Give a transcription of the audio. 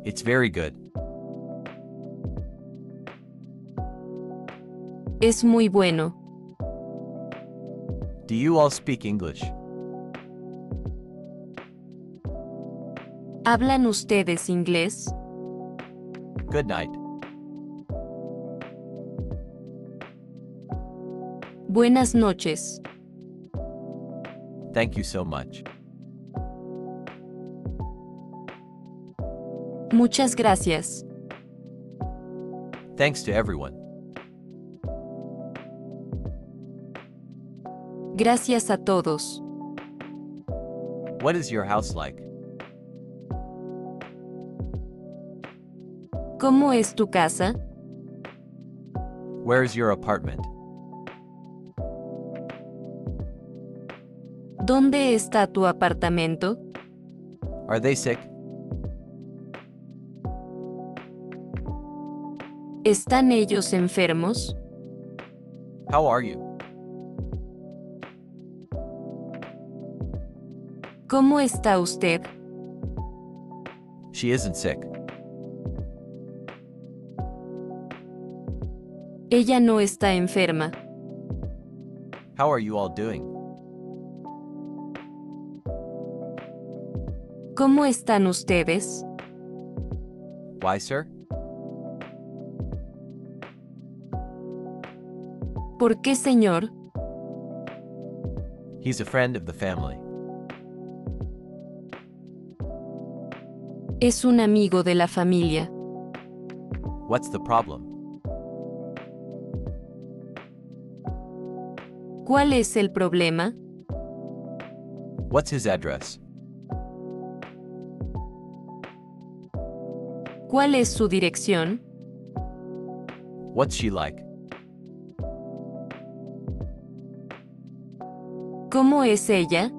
It's very good. Es muy bueno. Do you all speak English? ¿Hablan ustedes inglés? Good night. Buenas noches. Thank you so much. Muchas gracias. Thanks to everyone. Gracias a todos. What is your house like? ¿Cómo es tu casa? Where is your apartment? ¿Dónde está tu apartamento? Are they sick? ¿Están ellos enfermos? How are you? ¿Cómo está usted? She isn't sick. Ella no está enferma. How are you all doing? ¿Cómo están ustedes? Why, sir? ¿Por qué, señor? He's a friend of the family. Es un amigo de la familia. What's the problem? ¿Cuál es el problema? What's his address? ¿Cuál es su dirección? What's she like? ¿Cómo es ella?